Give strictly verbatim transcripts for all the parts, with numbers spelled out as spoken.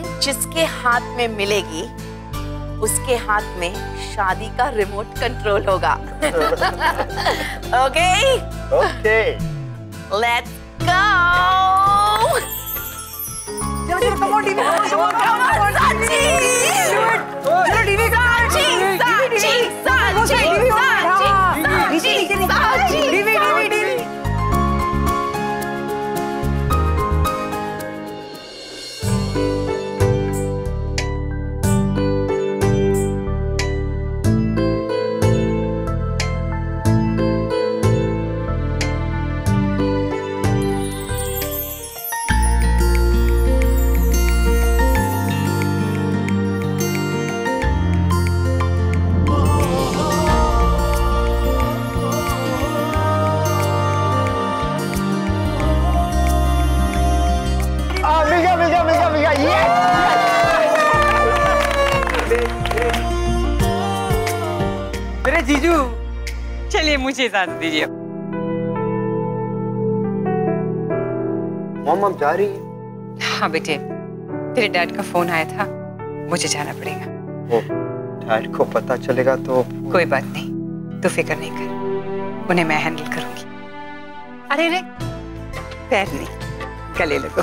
जिसके हाथ में मिलेगी उसके हाथ में शादी का रिमोट कंट्रोल होगा। Okay okay let's go. चलो चलो come on TV, come on come on Sachi, चलो टीवी का साची साची साची साची साची साची टीवी टीवी टीवी। जीजू चलिए मुझे इजाजत दीजिए। मॉम अब जा रही है? हाँ बेटे, तेरे डैड का फोन आया था, मुझे जाना पड़ेगा। ओ, डैड को पता चलेगा तो? कोई बात नहीं, तू फिक्र नहीं कर, उन्हें मैं हैंडल करूंगी। अरे रे पैर नहीं, गले लगो।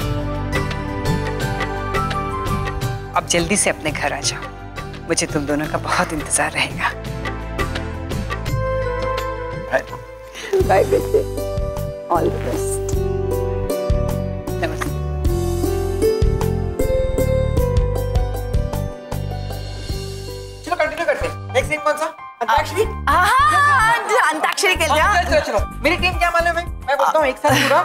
अब जल्दी से अपने घर आ जाओ, मुझे तुम दोनों का बहुत इंतजार रहेगा। बाय बेटे, ऑल द बेस्ट। नमस्ते। चलो कंटिन्यू करते हैं। नेक्स्ट सीन कौन सा? अंताक्षरी? हाँ, अंताक्षरी खेलते हैं। चलो चलो, मेरी टीम क्या मालूम है? मैं बोलता हूँ एक साथ पूरा।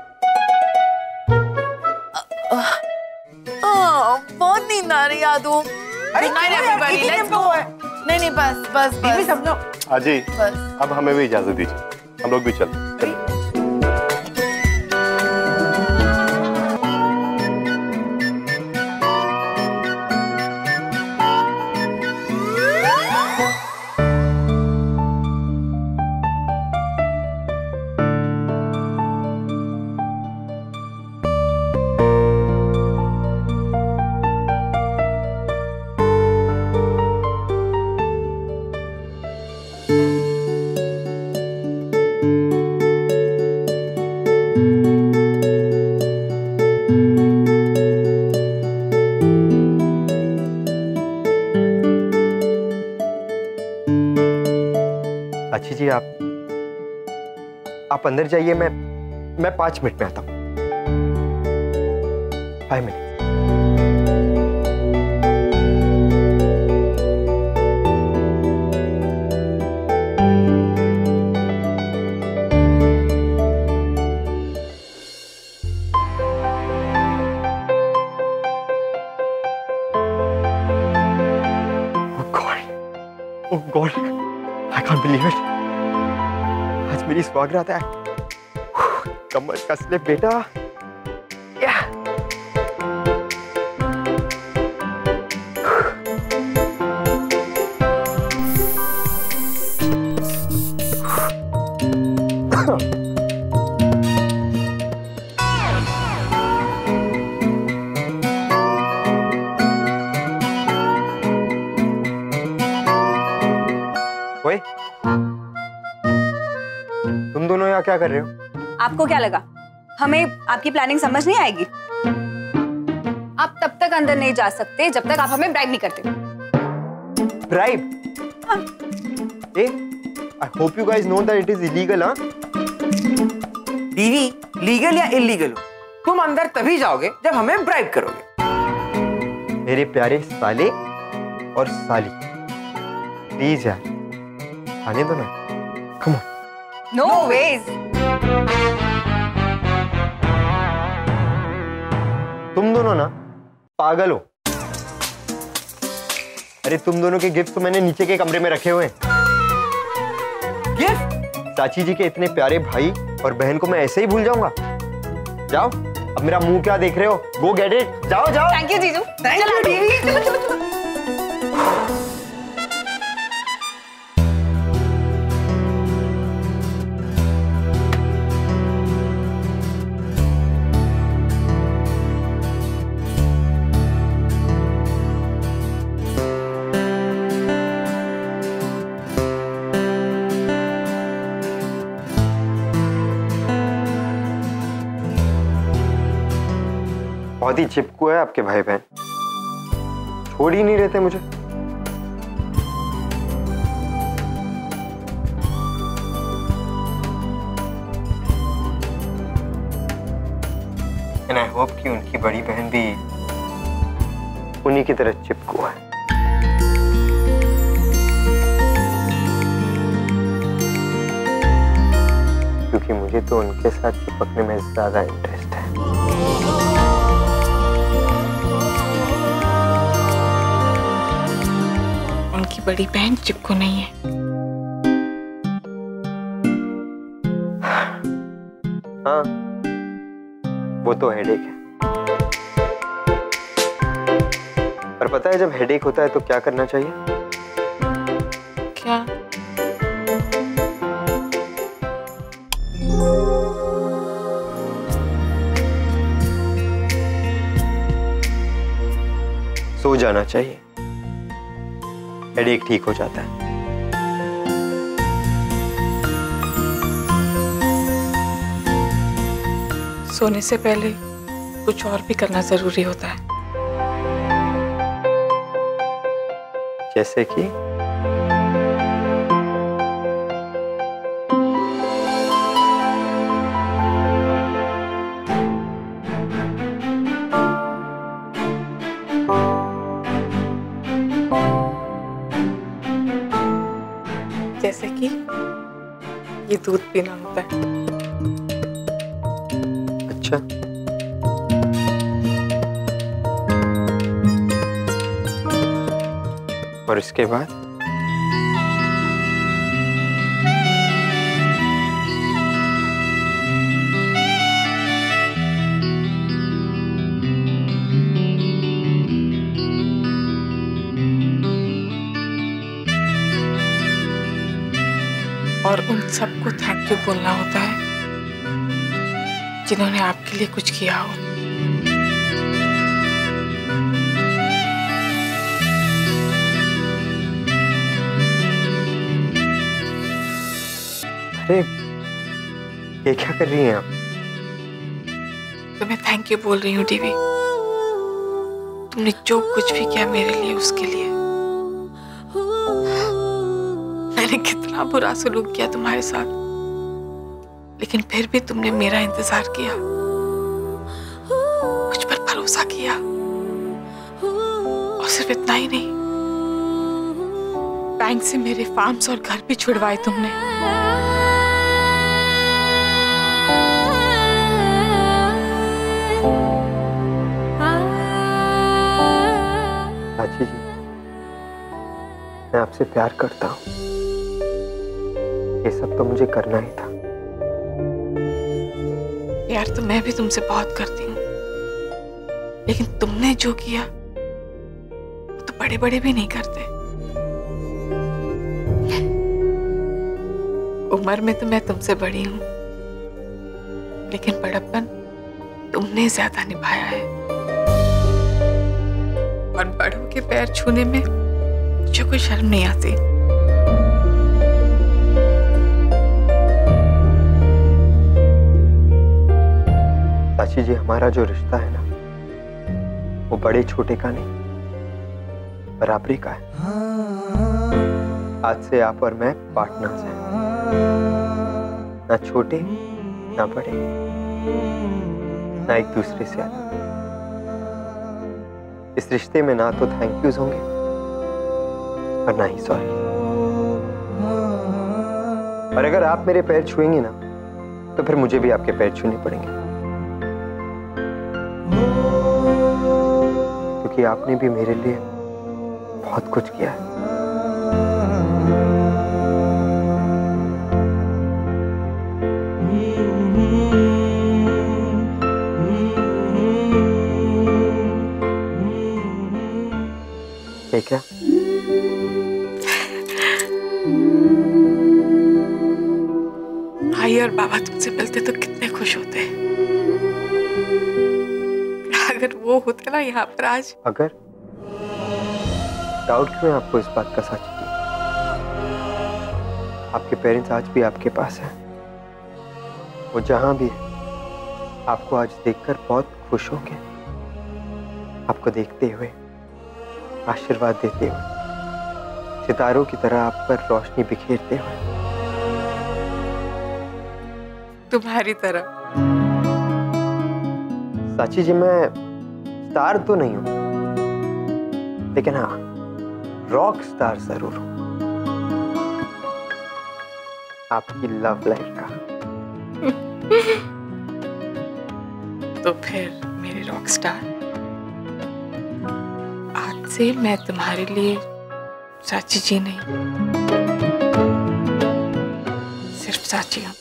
बहुत नींद आ रही यादू। अरे नहीं एवरीबॉडी, लेट्स गो। नहीं नहीं बस बस बस सब लोग। हाँ जी, अब हमें भी इजाजत दीजिए, हम लोग भी चलते हैं। साची जी आप आप अंदर जाइए, मैं मैं पांच मिनट में आता हूँ। Five minute. Oh God, I can't believe it. आज मेरी स्वागत है। कमर कस ले बेटा। Yeah. ओए, तुम दोनों यहाँ क्या कर रहे हो? आपको क्या लगा हमें आपकी प्लानिंग समझ नहीं आएगी? आप तब तक अंदर नहीं जा सकते जब तक आप हमें ब्राइब नहीं करते। ब्राइब? हाँ। ए, I hope you guys know that it is illegal, हाँ? डीवी, लीगल या इलीगल हो, तुम अंदर तभी जाओगे जब हमें ब्राइब करोगे। मेरे प्यारे साले और साली, प्लीज यार आने दो ना। Come on. No way. तुम दोनों ना पागल हो। अरे तुम दोनों के गिफ्ट तो मैंने नीचे के कमरे में रखे हुए हैं। गिफ्ट? चाची जी के इतने प्यारे भाई और बहन को मैं ऐसे ही भूल जाऊंगा? जाओ, अब मेरा मुंह क्या देख रहे हो? गो गेट इट, जाओ जाओ। थैंक यू जीजू। चलो डीवी, चलो चलो चलो। बहुत ही चिपकू है आपके भाई बहन, छोड़ ही नहीं रहते मुझे। एंड आई होप कि उनकी बड़ी बहन भी उन्हीं की तरह चिपकू है। क्योंकि मुझे तो उनके साथ चिपकने में ज्यादा इंटरेस्ट है। उनकी बड़ी बहन चिपकू नहीं है। हाँ, वो तो हेडेक है। पर पता है जब हेडेक होता है तो क्या करना चाहिए? क्या? सो जाना चाहिए, हेडेक ठीक हो जाता है। सोने से पहले कुछ और भी करना जरूरी होता है। जैसे कि जैसे कि ये दूध पीना होता है। अच्छा, और इसके बाद? और उन सबको थैंक यू बोलना होता है जिन्होंने आपके लिए कुछ किया हो। अरे ये क्या कर रही हैं आप? तो मैं थैंक यू बोल रही हूँ डीवी। तुमने जो कुछ भी किया मेरे लिए, उसके लिए। मैंने कितना बुरा सलूक किया तुम्हारे साथ, लेकिन फिर भी तुमने मेरा इंतजार किया, मुझ पर भरोसा किया। और सिर्फ इतना ही नहीं, बैंक से मेरे फार्म्स और घर भी छुड़वाए तुमने। साची जी, मैं आपसे प्यार करता हूँ। ये सब तो मुझे करना ही था। यार, तो मैं भी तुमसे बहुत करती हूँ, लेकिन तुमने जो किया वो तो बड़े बड़े भी नहीं करते। उम्र में तो मैं तुमसे बड़ी हूँ, लेकिन बड़प्पन तुमने ज्यादा निभाया है। और बड़ों के पैर छूने में मुझे कोई शर्म नहीं आती। साची जी, हमारा जो रिश्ता है ना, वो बड़े छोटे का नहीं, बराबरी का है। आज से आप और मैं पार्टनर्स हैं, ना छोटे ना बड़े, ना एक दूसरे से अलग। इस रिश्ते में ना तो थैंक यूज होंगे और ना ही सॉरी। और अगर आप मेरे पैर छुएंगे ना, तो फिर मुझे भी आपके पैर छूने पड़ेंगे, क्योंकि आपने भी मेरे लिए बहुत कुछ किया है। क्या? भाई और बाबा तुमसे मिलते तो कितने खुश होते। अगर वो होते ना यहाँ पर आज। अगर डाउट क्यों है आपको इस बात का साची जी? आपके पेरेंट्स आज भी आपके पास हैं, वो जहां भी है आपको आज देखकर बहुत खुश होंगे। आपको देखते हुए, आशीर्वाद देते हुए, सितारों की तरह आप पर रोशनी बिखेरते हुए। तुम्हारी तरह। साची जी, मैं स्टार तो नहीं हूं, लेकिन हाँ, रॉक स्टार जरूर हूं। आपकी लव लाइफ का। तो फिर मेरे रॉक स्टार, आज से मैं तुम्हारे लिए साची जी नहीं, सिर्फ साची हूं।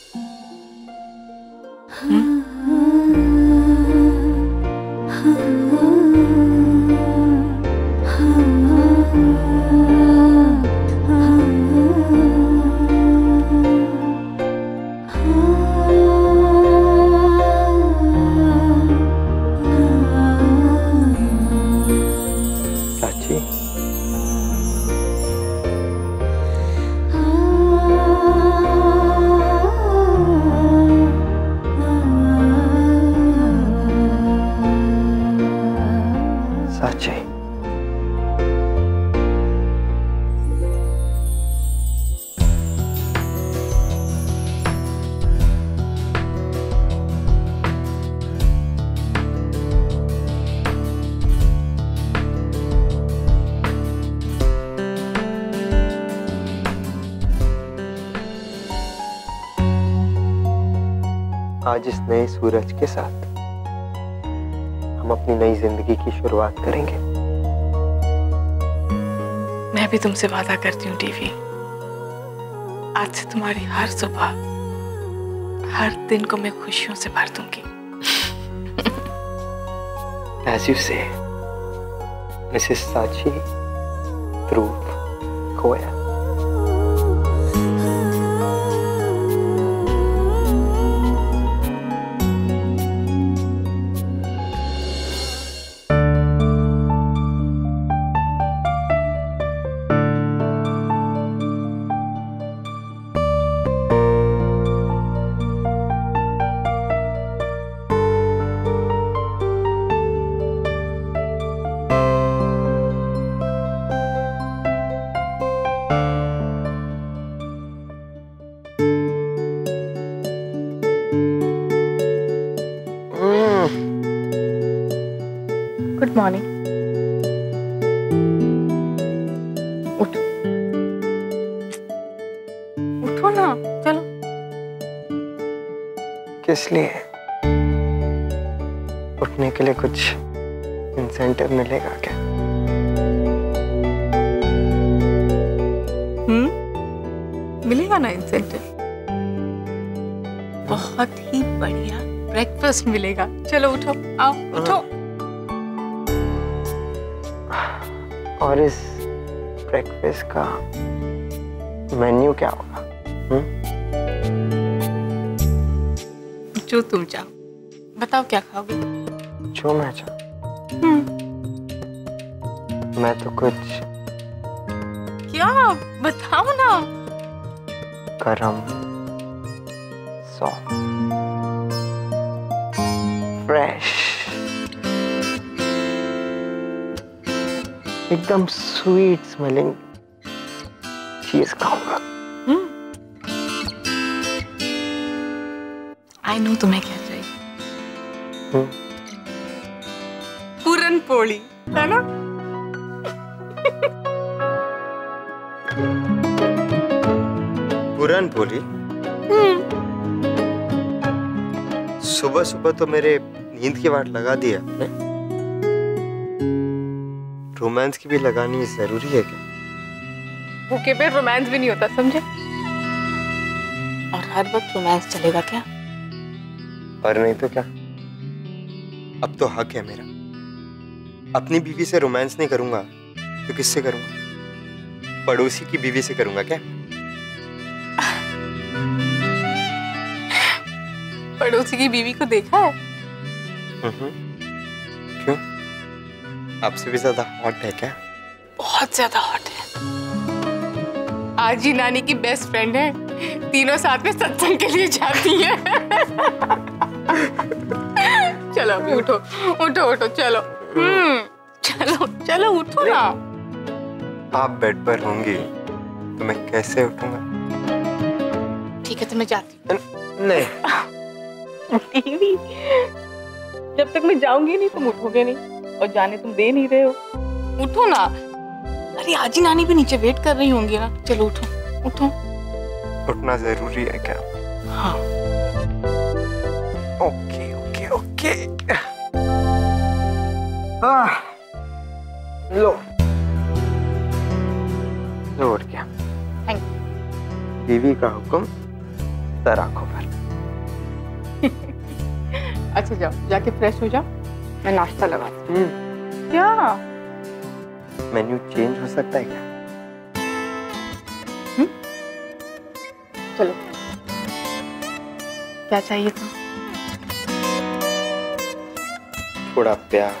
आज इस नए सूरज के साथ हम अपनी नई जिंदगी की शुरुआत करेंगे। मैं भी तुमसे वादा करती हूँ डीवी, आज से तुम्हारी हर सुबह, हर दिन को मैं खुशियों से भर दूंगी। As you say, मिसेस साची, ध्रुव, गोयल। Good morning. उठो उठो ना, चलो। किस लिए? उठने के लिए कुछ इंसेंटिव मिलेगा क्या? हम्म, मिलेगा ना इंसेंटिव। बहुत ही बढ़िया ब्रेकफास्ट मिलेगा। चलो उठो, आओ उठो। और इस ब्रेकफास्ट का मेन्यू क्या होगा? हुँ? जो तुम चाहो, बताओ क्या खाओगे? जो मैं चाहूँ। मैं तो कुछ क्या, बताओ ना। गरम, सॉफ्ट, फ्रेश, एकदम स्वीट स्मेलिंग चीज खाऊंगा। आई नो तुम्हें क्या चाहिए। हम्म, पूरन पोली, है ना? पूरन पोली? सुबह सुबह तो मेरे नींद की वाट लगा दी है आपने। रोमांस की भी लगानी जरूरी है क्या? भूखे पे रोमांस भी नहीं होता, समझे? और हर वक्त रोमांस चलेगा क्या? और नहीं तो क्या? अब तो हक है मेरा। अपनी बीवी से रोमांस नहीं करूंगा तो किससे करूंगा? पड़ोसी की बीवी से करूंगा क्या? पड़ोसी की बीवी को देखा है? क्यों? आपसे भी ज्यादा हॉट है क्या? बहुत ज्यादा हॉट है। आज ही नानी की बेस्ट फ्रेंड है, तीनों साथ में सत्संग के लिए जाती हैं। चलो अभी उठो उठो उठो चलो। हम्म चलो चलो उठो ना। आप बेड पर होंगी तो मैं कैसे उठूंगा? ठीक है तो मैं जाती हूँ। नहीं टीवी, जब तक मैं जाऊंगी नहीं तुम उठोगे नहीं, और जाने तुम दे नहीं रहे हो। उठो ना। अरे आजी नानी भी नीचे वेट कर रही होंगी ना। चलो उठो उठो। उठना जरूरी है क्या? हाँ। Okay okay okay. हाँ लो लो और क्या? Thank you. बीवी का हुक्म सर आंखों पर। अच्छा जाओ, जाके फ्रेश हो जाओ, मैं नाश्ता लगाती हूँ। क्या मेन्यू चेंज हो सकता है क्या? हुँ? चलो क्या चाहिए था? थोड़ा प्यार,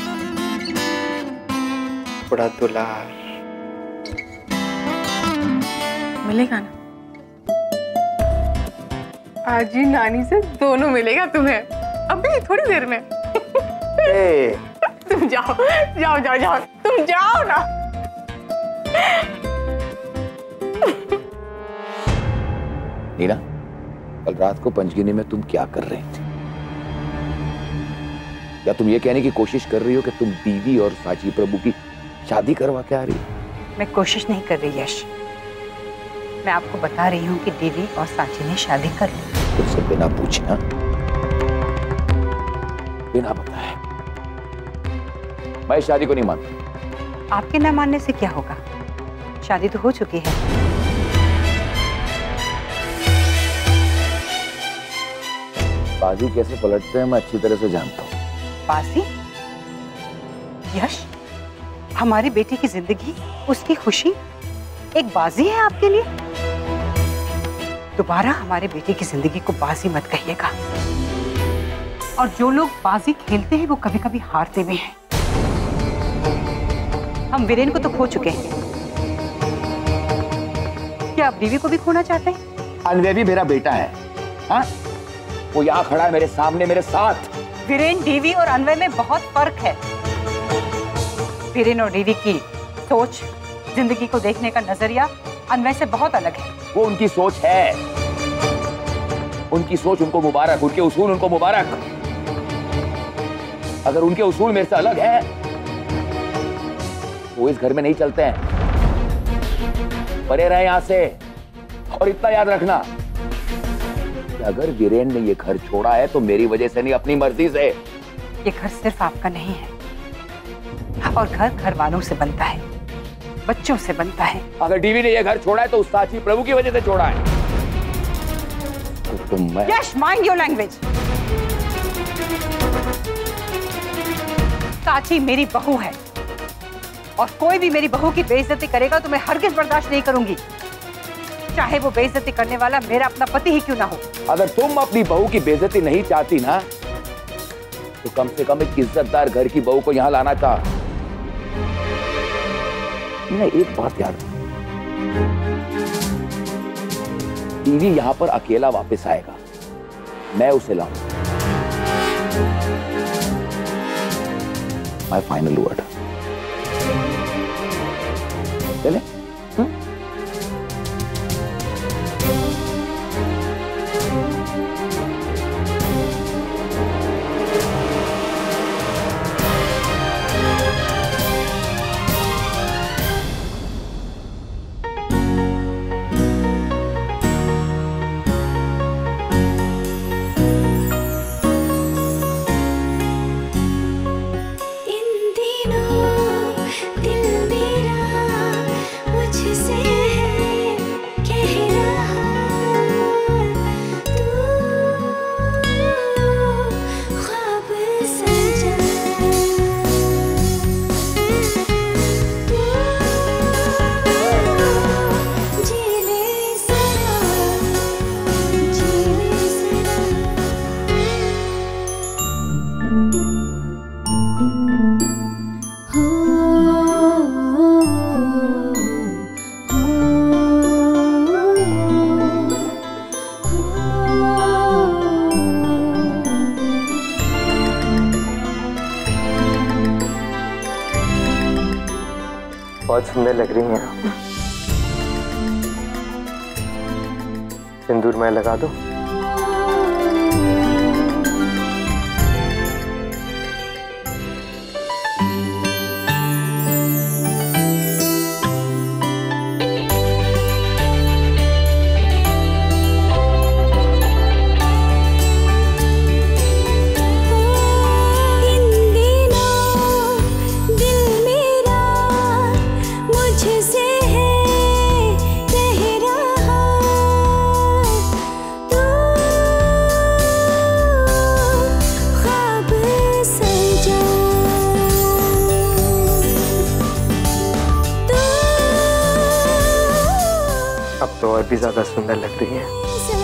थोड़ा दुलार। मिलेगा ना? आजी नानी से दोनों मिलेगा तुम्हें अभी थोड़ी देर में। ए, तुम जाओ जाओ जाओ जाओ, तुम जाओ ना। नीना, कल रात को पंचगिनी में तुम क्या कर रही थी? या तुम ये कहने की कोशिश कर रही हो कि तुम डीवी और साची प्रभु की शादी करवा के आ रही हो? मैं कोशिश नहीं कर रही यश, मैं आपको बता रही हूँ कि डीवी और साची ने शादी कर ली। तुमसे बिना पूछे, हाँ? बिना बताए। मैं शादी को नहीं मानता। आपके ना मानने से क्या होगा? शादी तो हो चुकी है। बाजी कैसे पलटते हैं मैं अच्छी तरह से जानता हूँ। बाजी? यश, हमारी बेटी की जिंदगी, उसकी खुशी एक बाजी है आपके लिए? दोबारा हमारे बेटे की जिंदगी को बाजी मत कहिएगा। और जो लोग बाजी खेलते हैं वो कभी कभी हारते भी हैं। हम वीरेन को तो खो चुके हैं, क्या आप डीवी को भी खोना चाहते हैं? अनवे भी मेरा बेटा है, हाँ? वो यहाँ खड़ा है मेरे सामने, मेरे साथ। वीरेन, डीवी और अनवय में बहुत फर्क है। वीरेन और डीवी की सोच, जिंदगी को देखने का नजरिया अनवय से बहुत अलग है। वो उनकी सोच है, उनकी सोच उनको मुबारक, उनके उसूल उनको मुबारक। अगर उनके उसूल मेरे से अलग है तो इस घर में नहीं चलते हैं। परे रहे यहां से। और इतना याद रखना कि अगर वीरेन ने ये घर छोड़ा है तो मेरी वजह से नहीं, अपनी मर्जी से। ये घर सिर्फ आपका नहीं है, और घर घर वालों से बनता है, बच्चों से बनता है। अगर डीवी ने ये घर छोड़ा है तो उस साची प्रभु की वजह से छोड़ा है। तो तुम मैं... Yash, mind your language. Sachi मेरी बहू है, और कोई भी मेरी बहू की बेइज्जती करेगा तो मैं हरगिज बर्दाश्त नहीं करूंगी, चाहे वो बेइज्जती करने वाला मेरा अपना पति ही क्यों ना हो। अगर तुम अपनी बहू की बेइज्जती नहीं चाहती ना, तो कम से कम एक इज्जतदार घर की बहू को यहाँ लाना चाह। एक बात याद, डीवी यहाँ पर अकेला वापस आएगा, मैं उसे लाऊंगा। My final word. चले? हुँ? इन दिनों दिल मेरा सुंदर लग रही हैं। सिंदूर मैं लगा दूं? अब तो और भी ज्यादा सुंदर लग रही है।